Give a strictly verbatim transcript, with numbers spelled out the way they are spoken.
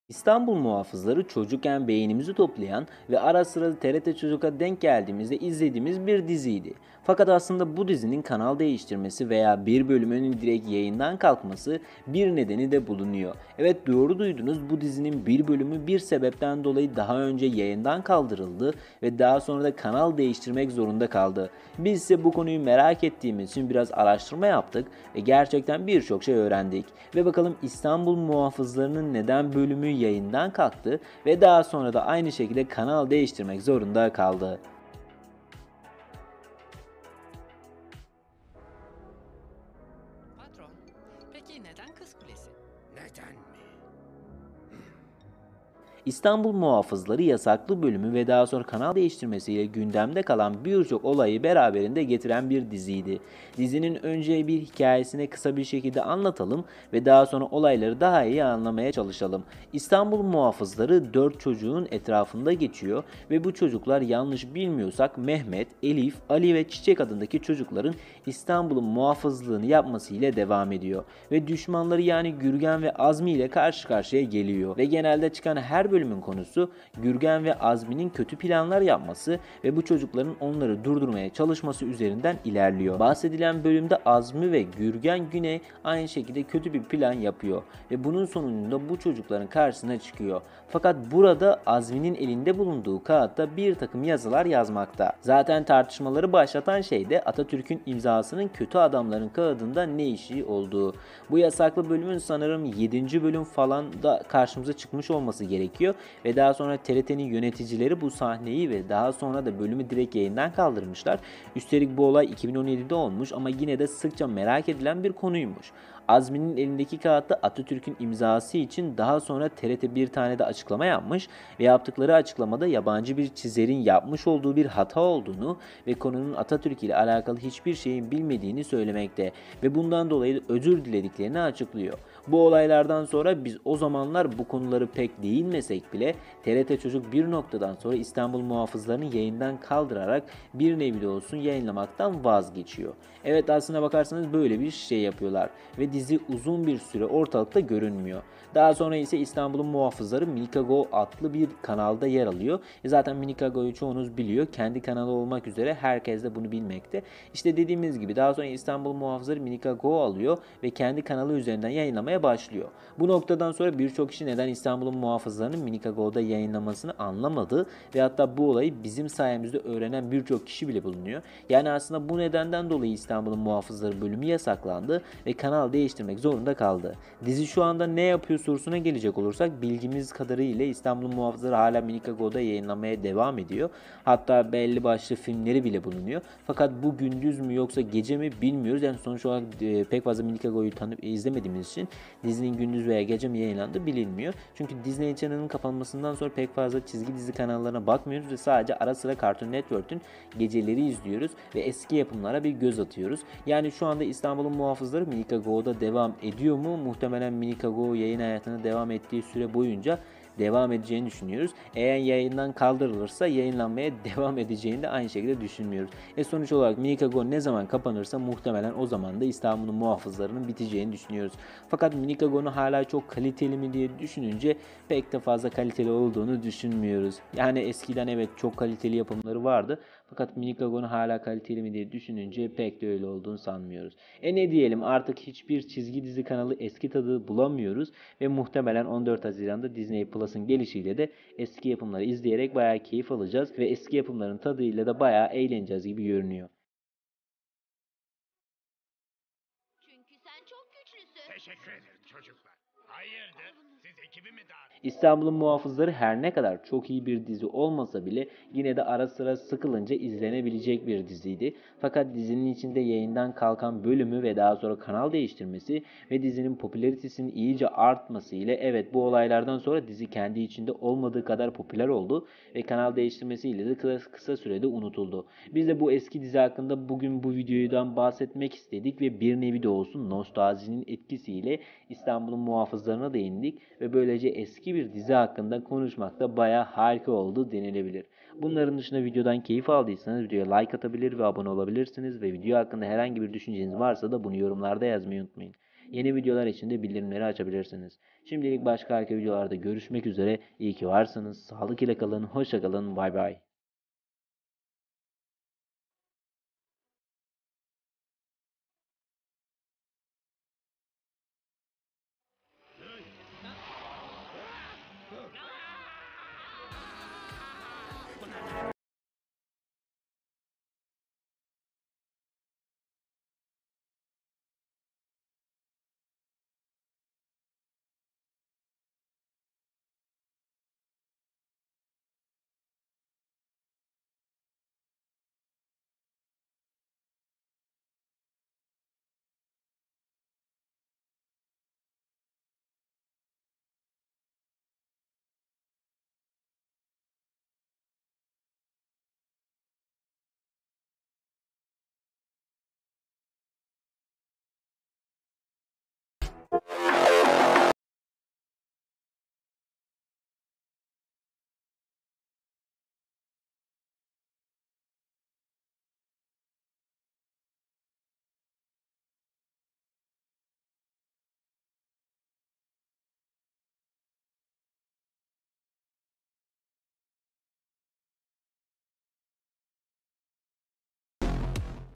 İstanbul Muhafızları çocukken beynimizi toplayan ve ara sıra T R T Çocuk'a denk geldiğimizde izlediğimiz bir diziydi. Fakat aslında bu dizinin kanal değiştirmesi veya bir bölümünün direkt yayından kalkması bir nedeni de bulunuyor. Evet, doğru duydunuz, bu dizinin bir bölümü bir sebepten dolayı daha önce yayından kaldırıldı ve daha sonra da kanal değiştirmek zorunda kaldı. Biz ise bu konuyu merak ettiğimiz için biraz araştırma yaptık ve gerçekten birçok şey öğrendik. Ve bakalım İstanbul Muhafızları'nın neden bölümü yayından kalktı ve daha sonra da aynı şekilde kanal değiştirmek zorunda kaldı. Patron, peki neden Kız Kulesi? Neden mi? İstanbul Muhafızları yasaklı bölümü ve daha sonra kanal değiştirmesiyle gündemde kalan birçok olayı beraberinde getiren bir diziydi. Dizinin önce bir hikayesini kısa bir şekilde anlatalım ve daha sonra olayları daha iyi anlamaya çalışalım. İstanbul Muhafızları dört çocuğun etrafında geçiyor ve bu çocuklar, yanlış bilmiyorsak, Mehmet, Elif, Ali ve Çiçek adındaki çocukların İstanbul'un muhafızlığını yapması ile devam ediyor. Ve düşmanları yani Gürgen ve Azmi ile karşı karşıya geliyor. Ve genelde çıkan her bölümün konusu Gürgen ve Azmi'nin kötü planlar yapması ve bu çocukların onları durdurmaya çalışması üzerinden ilerliyor. Bahsedilen bölümde Azmi ve Gürgen yine aynı şekilde kötü bir plan yapıyor ve bunun sonucunda bu çocukların karşısına çıkıyor. Fakat burada Azmi'nin elinde bulunduğu kağıtta bir takım yazılar yazmakta. Zaten tartışmaları başlatan şey de Atatürk'ün imzasının kötü adamların kağıdında ne işi olduğu. Bu yasaklı bölümün sanırım yedinci bölüm falan da karşımıza çıkmış olması gerekiyor ve daha sonra T R T'nin yöneticileri bu sahneyi ve daha sonra da bölümü direkt yayından kaldırmışlar. Üstelik bu olay iki bin on yedide olmuş ama yine de sıkça merak edilen bir konuymuş. Azmi'nin elindeki kağıtta Atatürk'ün imzası için daha sonra T R T bir tane de açıklama yapmış ve yaptıkları açıklamada yabancı bir çizerin yapmış olduğu bir hata olduğunu ve konunun Atatürk ile alakalı hiçbir şeyin bilmediğini söylemekte ve bundan dolayı özür dilediklerini açıklıyor. Bu olaylardan sonra biz o zamanlar bu konuları pek değinmesek bile T R T Çocuk bir noktadan sonra İstanbul Muhafızlarını yayından kaldırarak bir nevi de olsun yayınlamaktan vazgeçiyor. Evet, aslına bakarsanız böyle bir şey yapıyorlar ve dizi uzun bir süre ortalıkta görünmüyor. Daha sonra ise İstanbul'un Muhafızları Minikago adlı bir kanalda yer alıyor. E zaten Minikago'yu çoğunuz biliyor. Kendi kanalı olmak üzere herkes de bunu bilmekte. İşte dediğimiz gibi daha sonra İstanbul Muhafızları Minikago alıyor ve kendi kanalı üzerinden yayınlamaya başlıyor. Bu noktadan sonra birçok kişi neden İstanbul'un Muhafızları'nın Minikago'da yayınlamasını anlamadı ve hatta bu olayı bizim sayemizde öğrenen birçok kişi bile bulunuyor. Yani aslında bu nedenden dolayı İstanbul'un Muhafızları bölümü yasaklandı ve kanal değiştirmek zorunda kaldı. Dizi şu anda ne yapıyor sorusuna gelecek olursak, bilgimiz kadarıyla İstanbul Muhafızları hala Minikago'da yayınlamaya devam ediyor. Hatta belli başlı filmleri bile bulunuyor. Fakat bu gündüz mü yoksa gece mi bilmiyoruz. Yani sonuç olarak e, pek fazla Minikago'yu tanıp izlemediğimiz için dizinin gündüz veya gece mi yayınlandığı bilinmiyor. Çünkü Disney Channel'ın kapanmasından sonra pek fazla çizgi dizi kanallarına bakmıyoruz ve sadece ara sıra Cartoon Network'ün geceleri izliyoruz ve eski yapımlara bir göz atıyoruz. Yani şu anda İstanbul'un Muhafızları Minikago'da devam ediyor mu? Muhtemelen Minikago yayın hayatına devam ettiği süre boyunca devam edeceğini düşünüyoruz. Eğer yayından kaldırılırsa yayınlanmaya devam edeceğini de aynı şekilde düşünmüyoruz. E sonuç olarak Minikago ne zaman kapanırsa muhtemelen o zaman da İstanbul'un Muhafızlarının biteceğini düşünüyoruz. Fakat Minikago'nun hala çok kaliteli mi diye düşününce pek de fazla kaliteli olduğunu düşünmüyoruz. Yani eskiden evet çok kaliteli yapımları vardı. Fakat Minikago'nun hala kaliteli mi diye düşününce pek de öyle olduğunu sanmıyoruz. E ne diyelim, artık hiçbir çizgi dizi kanalı eski tadı bulamıyoruz ve muhtemelen on dört Haziran'da Disney Plus'ın gelişiyle de eski yapımları izleyerek bayağı keyif alacağız ve eski yapımların tadıyla da bayağı eğleneceğiz gibi görünüyor. Çünkü sen çok güçlüsün. Teşekkür ederim çocuklar. Hayırdır? Siz ekibi mi dağıttınız? İstanbul'un Muhafızları her ne kadar çok iyi bir dizi olmasa bile yine de ara sıra sıkılınca izlenebilecek bir diziydi. Fakat dizinin içinde yayından kalkan bölümü ve daha sonra kanal değiştirmesi ve dizinin popülaritesinin iyice artması ile evet, bu olaylardan sonra dizi kendi içinde olmadığı kadar popüler oldu ve kanal değiştirmesiyle de kısa, kısa sürede unutuldu. Biz de bu eski dizi hakkında bugün bu videodan bahsetmek istedik ve bir nevi de olsun nostaljinin etkisiyle İstanbul'un Muhafızlarına değindik ve böylece eski bir dizi hakkında konuşmak da bayağı harika oldu denilebilir. Bunların dışında videodan keyif aldıysanız videoya like atabilir ve abone olabilirsiniz ve video hakkında herhangi bir düşünceniz varsa da bunu yorumlarda yazmayı unutmayın. Yeni videolar için de bildirimleri açabilirsiniz. Şimdilik başka harika videolarda görüşmek üzere. İyi ki varsınız. Sağlık ile kalın. Hoşça kalın. Bay bay.